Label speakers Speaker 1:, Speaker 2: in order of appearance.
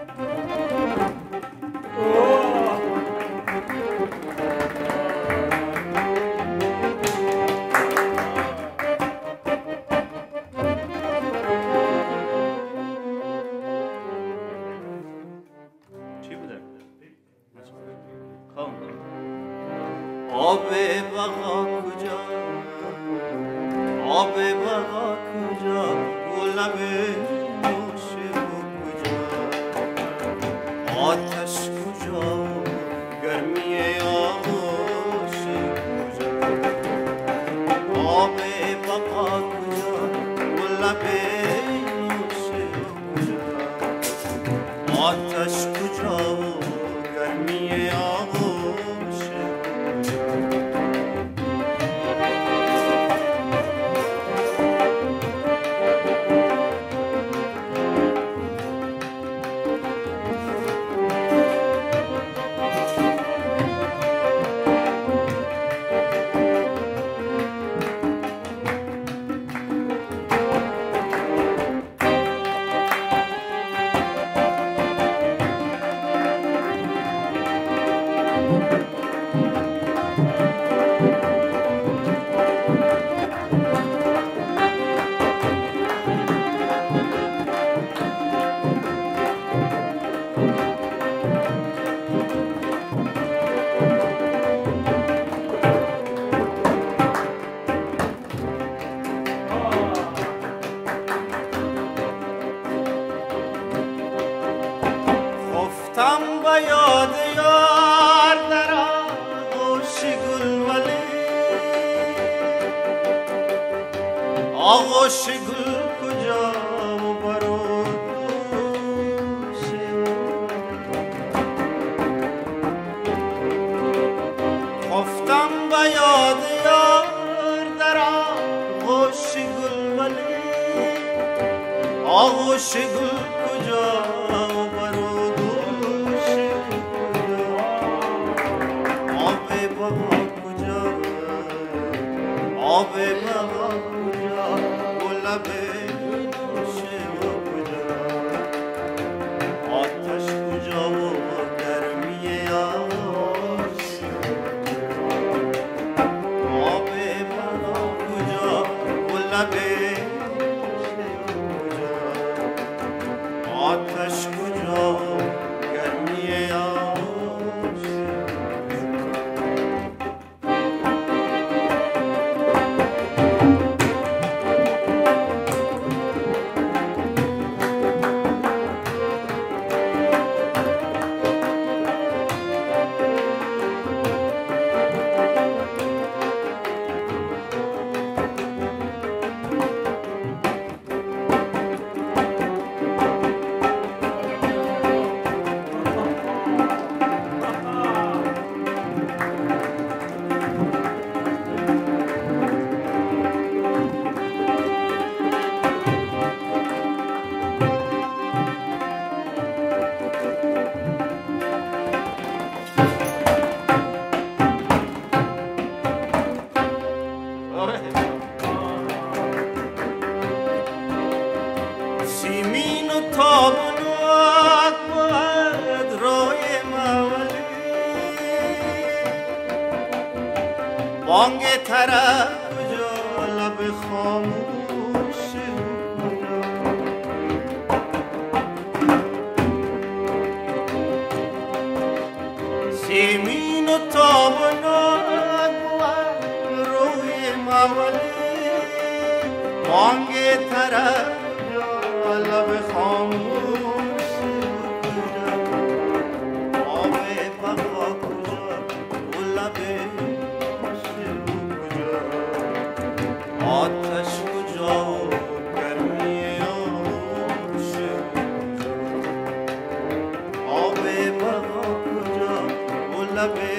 Speaker 1: آب بقا کجا، آب بقا کجا، گلب نوشه کجا، آتش کجا، گرمی آغوش کجا، آب بقا کجا، گلب نوشه کجا، آتش کجا، گرمی آغوش خفتم با یاد یار در آغوش گل ولی آغوش گل کجا و برو دوش خفتم با یاد یار در آغوش گل ولی آغوش گل کجا آب بقا کجا گلب نوشه کجا آتش کجا و گرمی آغوش آب بقا کجا گلب نوشه کجا آتش کجا و گرمی آغوش سیمین و تابون و اکباد روی مولی بانگ طرف کجا لب خاموش کجا سیمین و تابون و اکباد روی مولی بانگ طرف لب خاموش کجا آب بقا کجا گلب نوشه کجا آتش کجا گرمی آغوش کجا آب بقا کجا گلب